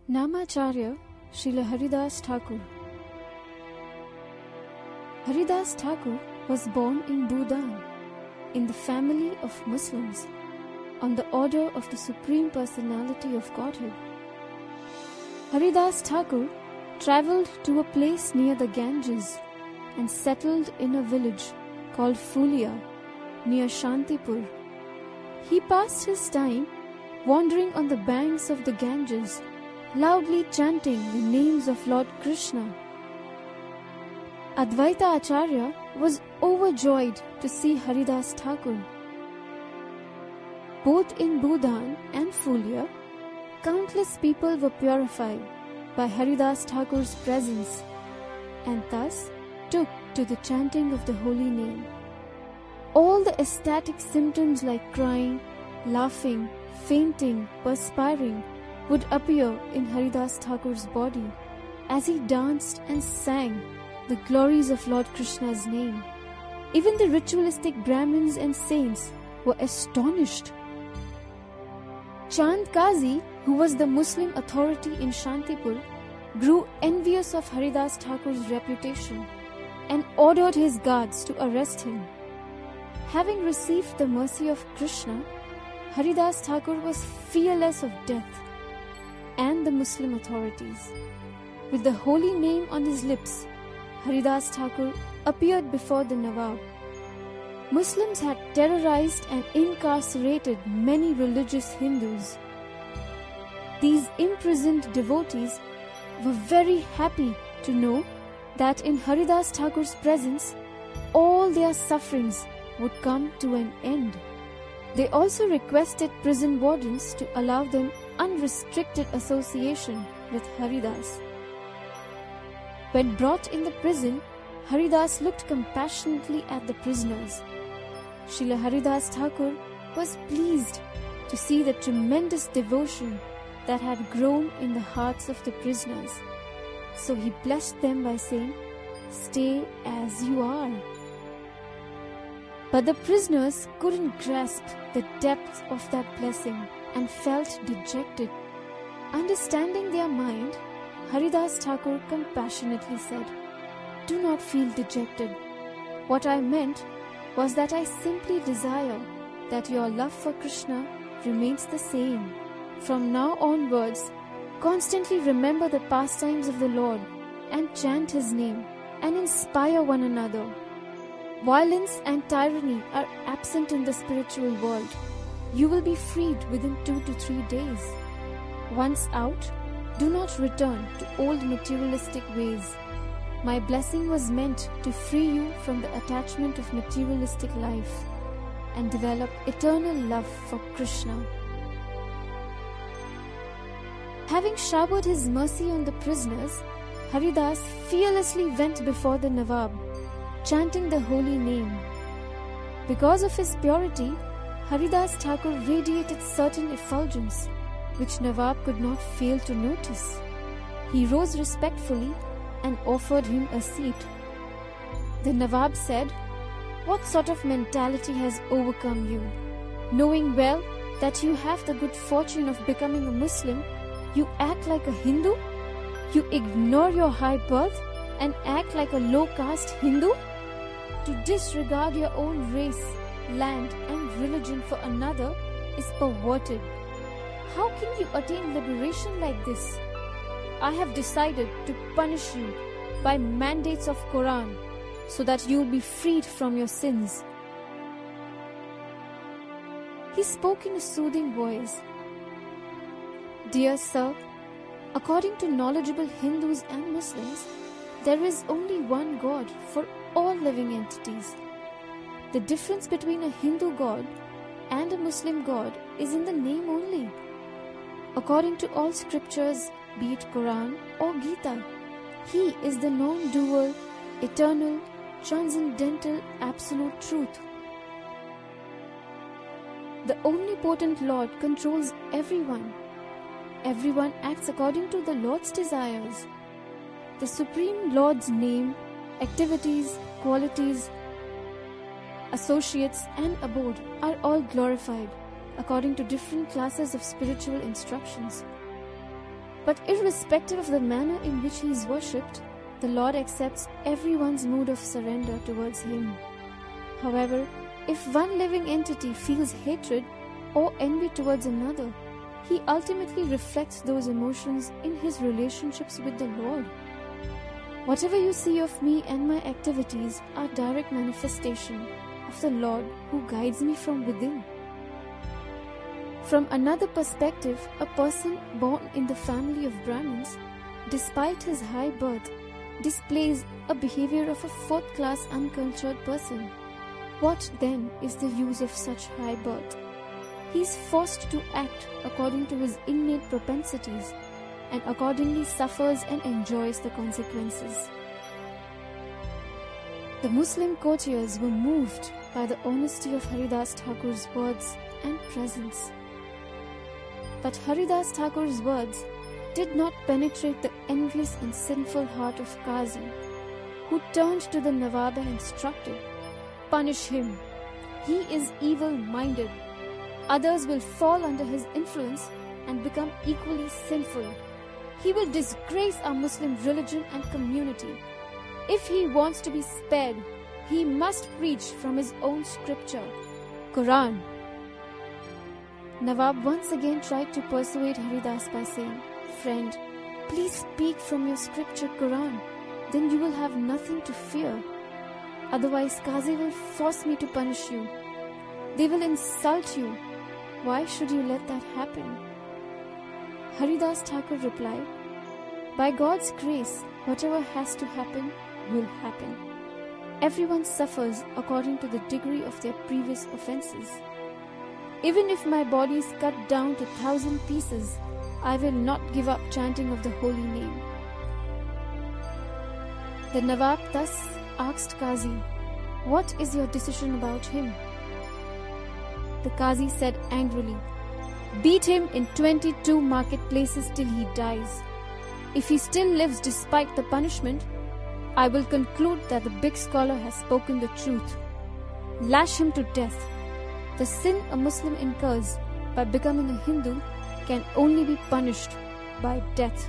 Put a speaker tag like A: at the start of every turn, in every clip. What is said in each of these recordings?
A: Namacharya Srila Haridas Thakur. Haridas Thakur was born in Bhutan, in the family of Muslims, on the order of the Supreme Personality of Godhead. Haridas Thakur travelled to a place near the Ganges and settled in a village called Fulia, near Shantipur. He passed his time wandering on the banks of the Ganges, loudly chanting the names of Lord Krishna. Advaita Acharya was overjoyed to see Haridas Thakur. Both in Bhutan and Fulia, countless people were purified by Haridas Thakur's presence and thus took to the chanting of the holy name. All the ecstatic symptoms like crying, laughing, fainting, perspiring would appear in Haridas Thakur's body as he danced and sang the glories of Lord Krishna's name. Even the ritualistic Brahmins and saints were astonished. Chand Kazi, who was the Muslim authority in Shantipur, grew envious of Haridas Thakur's reputation and ordered his guards to arrest him. Having received the mercy of Krishna, Haridas Thakur was fearless of death and the Muslim authorities. With the holy name on his lips, Haridas Thakur appeared before the Nawab. Muslims had terrorized and incarcerated many religious Hindus. These imprisoned devotees were very happy to know that in Haridas Thakur's presence, all their sufferings would come to an end. They also requested prison wardens to allow them unrestricted association with Haridas. When brought in the prison, Haridas looked compassionately at the prisoners. Srila Haridas Thakur was pleased to see the tremendous devotion that had grown in the hearts of the prisoners. So he blessed them by saying, "Stay as you are." But the prisoners couldn't grasp the depth of that blessing and felt dejected. Understanding their mind, Haridas Thakur compassionately said, "Do not feel dejected. What I meant was that I simply desire that your love for Krishna remains the same. From now onwards, constantly remember the pastimes of the Lord and chant His name and inspire one another. Violence and tyranny are absent in the spiritual world. You will be freed within 2 to 3 days. Once out, do not return to old materialistic ways. My blessing was meant to free you from the attachment of materialistic life and develop eternal love for Krishna." Having showered his mercy on the prisoners, Haridas fearlessly went before the Nawab, chanting the holy name. Because of his purity, Haridas Thakur radiated certain effulgence, which Nawab could not fail to notice. He rose respectfully and offered him a seat. The Nawab said, "What sort of mentality has overcome you? Knowing well that you have the good fortune of becoming a Muslim, you act like a Hindu? You ignore your high birth and act like a low-caste Hindu? To disregard your own race, land and religion for another is perverted. How can you attain liberation like this? I have decided to punish you by mandates of Quran so that you will be freed from your sins." He spoke in a soothing voice. "Dear sir, according to knowledgeable Hindus and Muslims, there is only one God for all living entities. The difference between a Hindu God and a Muslim God is in the name only. According to all scriptures, be it Quran or Gita, He is the non-dual, eternal, transcendental, absolute truth. The omnipotent Lord controls everyone. Everyone acts according to the Lord's desires. The Supreme Lord's name, activities, qualities, associates and abode are all glorified according to different classes of spiritual instructions. But irrespective of the manner in which he is worshipped, the Lord accepts everyone's mood of surrender towards him. However, if one living entity feels hatred or envy towards another, he ultimately reflects those emotions in his relationships with the Lord. Whatever you see of me and my activities are direct manifestation of the Lord who guides me from within. From another perspective, a person born in the family of Brahmins, despite his high birth, displays a behavior of a fourth-class uncultured person. What then is the use of such high birth? He is forced to act according to his innate propensities and accordingly suffers and enjoys the consequences. The Muslim courtiers were moved by the honesty of Haridas Thakur's words and presence. But Haridas Thakur's words did not penetrate the envious and sinful heart of Qazi, who turned to the Nawab and instructed, "Punish him. He is evil-minded. Others will fall under his influence and become equally sinful. He will disgrace our Muslim religion and community. If he wants to be spared, he must preach from his own scripture, Quran." Nawab once again tried to persuade Haridas by saying, "Friend, please speak from your scripture Quran, then you will have nothing to fear. Otherwise Qazi will force me to punish you. They will insult you. Why should you let that happen?" Haridas Thakur replied, "By God's grace, whatever has to happen will happen. Everyone suffers according to the degree of their previous offenses. Even if my body is cut down to 1,000 pieces, I will not give up chanting of the holy name." The Nawab thus asked Qazi, "What is your decision about him?" The Qazi said angrily, "Beat him in 22 marketplaces till he dies. If he still lives despite the punishment, I will conclude that the big scholar has spoken the truth. Lash him to death. The sin a Muslim incurs by becoming a Hindu can only be punished by death."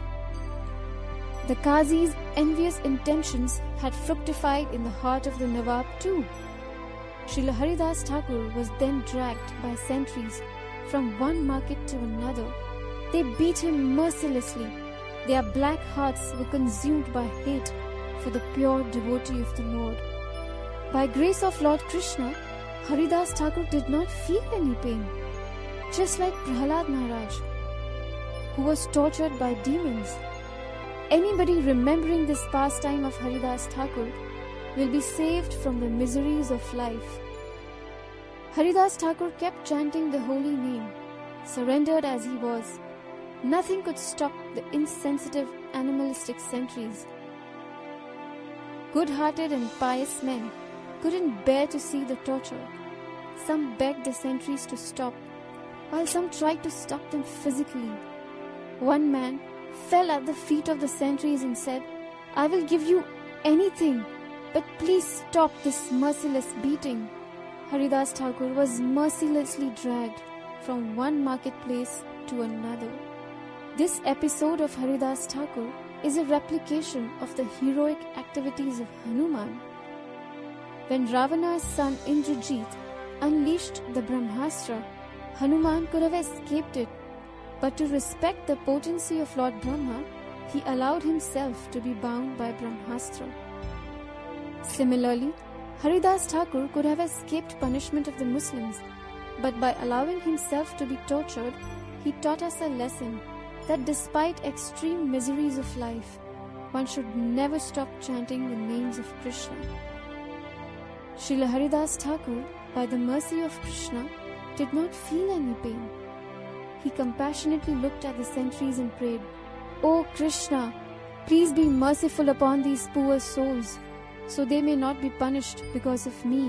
A: The Qazi's envious intentions had fructified in the heart of the Nawab too. Srila Haridas Thakur was then dragged by sentries from one market to another. They beat him mercilessly. Their black hearts were consumed by hate for the pure devotee of the Lord. By grace of Lord Krishna, Haridas Thakur did not feel any pain, just like Prahlad Maharaj, who was tortured by demons. Anybody remembering this pastime of Haridas Thakur will be saved from the miseries of life. Haridas Thakur kept chanting the holy name, surrendered as he was. Nothing could stop the insensitive, animalistic sentries. Good-hearted and pious men couldn't bear to see the torture. Some begged the sentries to stop, while some tried to stop them physically. One man fell at the feet of the sentries and said, "I will give you anything, but please stop this merciless beating." Haridas Thakur was mercilessly dragged from one marketplace to another. This episode of Haridas Thakur is a replication of the heroic activities of Hanuman. When Ravana's son Indrajit unleashed the Brahmastra, Hanuman could have escaped it, but to respect the potency of Lord Brahma, he allowed himself to be bound by Brahmastra. Similarly, Haridas Thakur could have escaped punishment of the Muslims, but by allowing himself to be tortured, he taught us a lesson that despite extreme miseries of life, one should never stop chanting the names of Krishna. Srila Haridas Thakur, by the mercy of Krishna, did not feel any pain. He compassionately looked at the sentries and prayed, "O Krishna, please be merciful upon these poor souls, so they may not be punished because of me."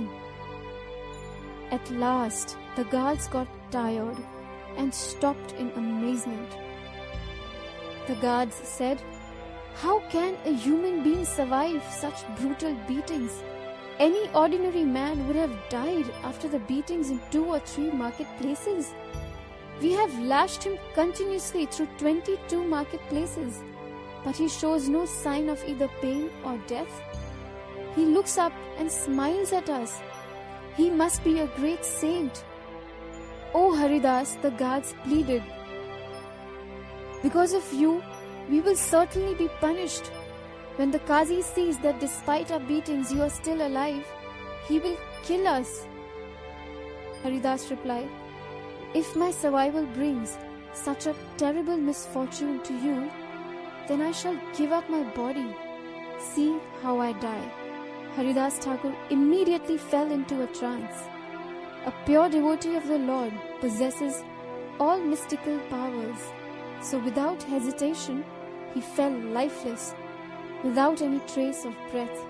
A: At last, the guards got tired and stopped in amazement. The guards said, "How can a human being survive such brutal beatings? Any ordinary man would have died after the beatings in 2 or 3 marketplaces." We have lashed him continuously through 22 marketplaces, but he shows no sign of either pain or death. He looks up and smiles at us. He must be a great saint. Oh Haridas, the guards pleaded. Because of you, we will certainly be punished. When the Qazi sees that despite our beatings you are still alive, he will kill us. Haridas replied, if my survival brings such a terrible misfortune to you, then I shall give up my body. See how I die. Haridas Thakur immediately fell into a trance. A pure devotee of the Lord possesses all mystical powers. So without hesitation, he fell lifeless, without any trace of breath.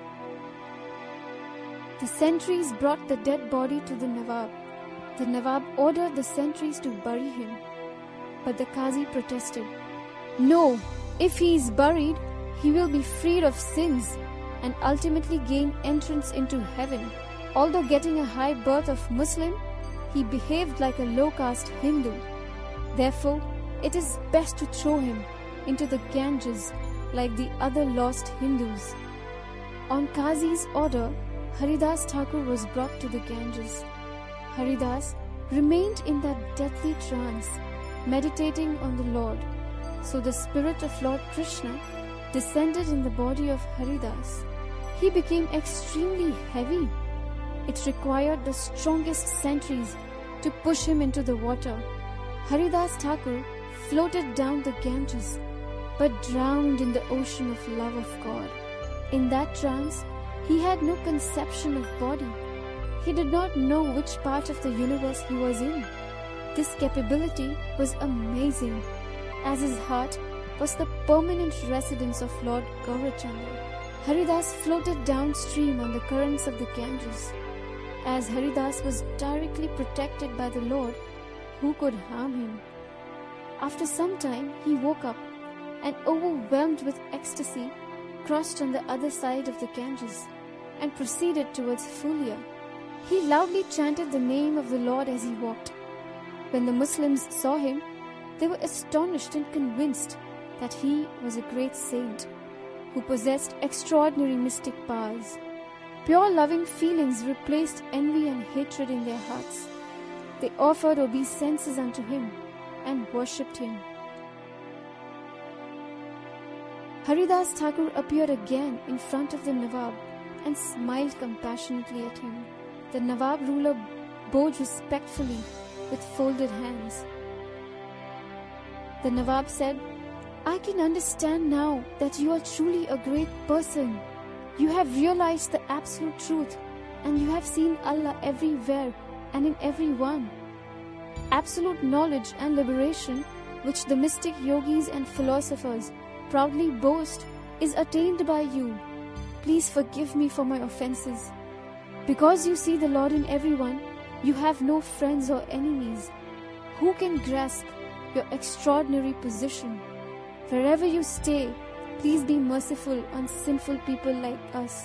A: The sentries brought the dead body to the Nawab. The Nawab ordered the sentries to bury him. But the Qazi protested. No, if he is buried, he will be freed of sins and ultimately gain entrance into heaven. Although getting a high birth of Muslim, he behaved like a low-caste Hindu. Therefore, it is best to throw him into the Ganges like the other lost Hindus. On Qazi's order, Haridas Thakur was brought to the Ganges. Haridas remained in that deathly trance, meditating on the Lord. So the spirit of Lord Krishna descended in the body of Haridas. He became extremely heavy. It required the strongest sentries to push him into the water. Haridas Thakur floated down the Ganges, but drowned in the ocean of love of God. In that trance, he had no conception of body. He did not know which part of the universe he was in. This capability was amazing, as his heart was the permanent residence of Lord Gaurachandra. Haridas floated downstream on the currents of the Ganges. As Haridas was directly protected by the Lord, who could harm him? After some time, he woke up and, overwhelmed with ecstasy, crossed on the other side of the Ganges and proceeded towards Fulia. He loudly chanted the name of the Lord as he walked. When the Muslims saw him, they were astonished and convinced that he was a great saint who possessed extraordinary mystic powers. Pure loving feelings replaced envy and hatred in their hearts. They offered obeisances unto him and worshipped him. Haridas Thakur appeared again in front of the Nawab and smiled compassionately at him. The Nawab ruler bowed respectfully with folded hands. The Nawab said, I can understand now that you are truly a great person. You have realized the absolute truth and you have seen Allah everywhere and in everyone. Absolute knowledge and liberation, which the mystic yogis and philosophers proudly boast, is attained by you. Please forgive me for my offenses. Because you see the Lord in everyone, you have no friends or enemies. Who can grasp your extraordinary position? Wherever you stay, please be merciful on sinful people like us.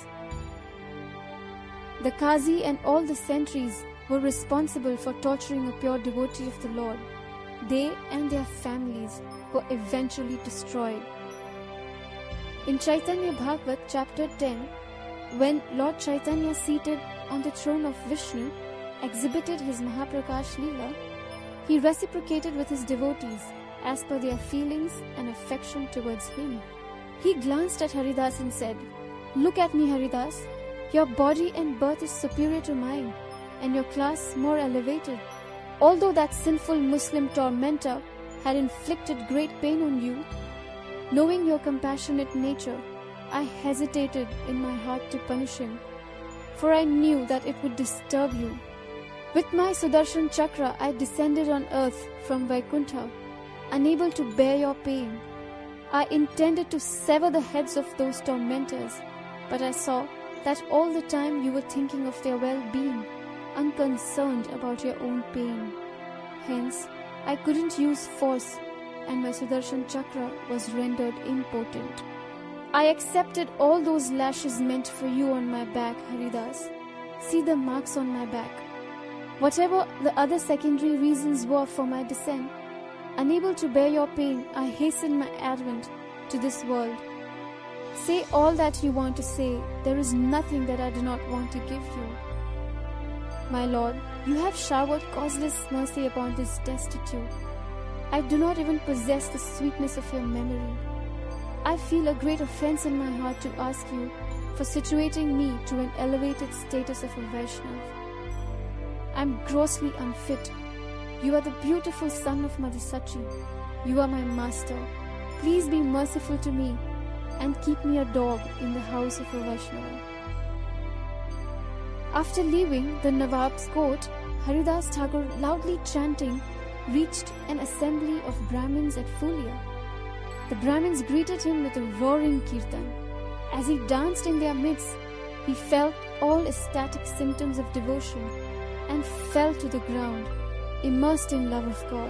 A: The Qazi and all the sentries were responsible for torturing a pure devotee of the Lord. They and their families were eventually destroyed. In Chaitanya Bhagavat chapter 10, when Lord Chaitanya, seated on the throne of Vishnu, exhibited his Mahaprakash Leela, he reciprocated with his devotees as per their feelings and affection towards him. He glanced at Haridas and said, Look at me, Haridas. Your body and birth is superior to mine, and your class more elevated. Although that sinful Muslim tormentor had inflicted great pain on you, knowing your compassionate nature, I hesitated in my heart to punish him, for I knew that it would disturb you. With my Sudarshan Chakra, I descended on earth from Vaikuntha, unable to bear your pain. I intended to sever the heads of those tormentors, but I saw that all the time you were thinking of their well-being, unconcerned about your own pain. Hence, I couldn't use force, and my Sudarshan Chakra was rendered impotent. I accepted all those lashes meant for you on my back, Haridas. See the marks on my back. Whatever the other secondary reasons were for my descent, unable to bear your pain, I hasten my advent to this world. Say all that you want to say. There is nothing that I do not want to give you. My Lord, you have showered causeless mercy upon this destitute. I do not even possess the sweetness of your memory. I feel a great offense in my heart to ask you for situating me to an elevated status of a Vaishnav. I am grossly unfit. You are the beautiful son of Mother Sachi. You are my master. Please be merciful to me and keep me a dog in the house of a Vaishnava. After leaving the Nawab's court, Haridas Thakur, loudly chanting, reached an assembly of Brahmins at Fulia. The Brahmins greeted him with a roaring kirtan. As he danced in their midst, he felt all ecstatic symptoms of devotion and fell to the ground, immersed in love of God.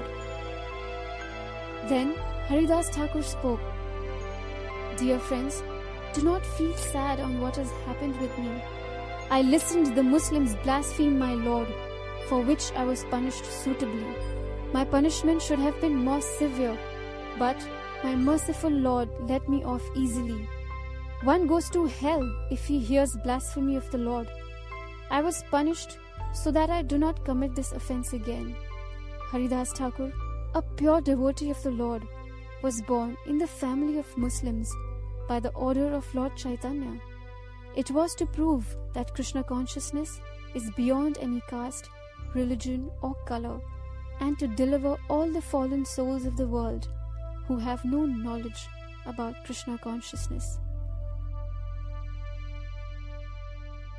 A: Then Haridas Thakur spoke, "Dear friends, do not feel sad on what has happened with me. I listened the Muslims blaspheme my Lord, for which I was punished suitably. My punishment should have been more severe, but my merciful Lord let me off easily. One goes to hell if he hears blasphemy of the Lord. I was punished so that I do not commit this offense again." Haridas Thakur, a pure devotee of the Lord, was born in the family of Muslims by the order of Lord Chaitanya. It was to prove that Krishna consciousness is beyond any caste, religion or color, and to deliver all the fallen souls of the world who have no knowledge about Krishna consciousness.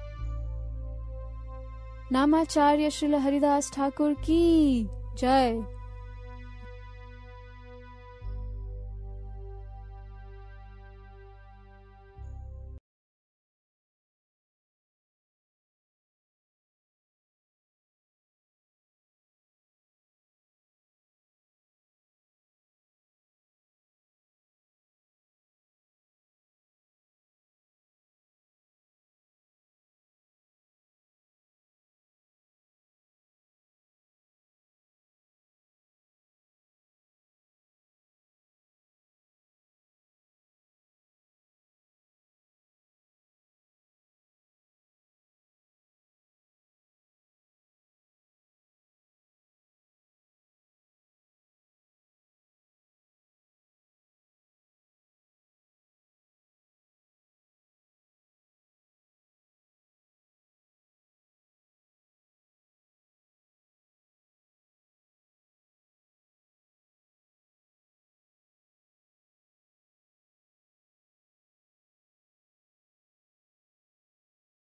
A: Namacharya Srila Haridas Thakur ki Jai.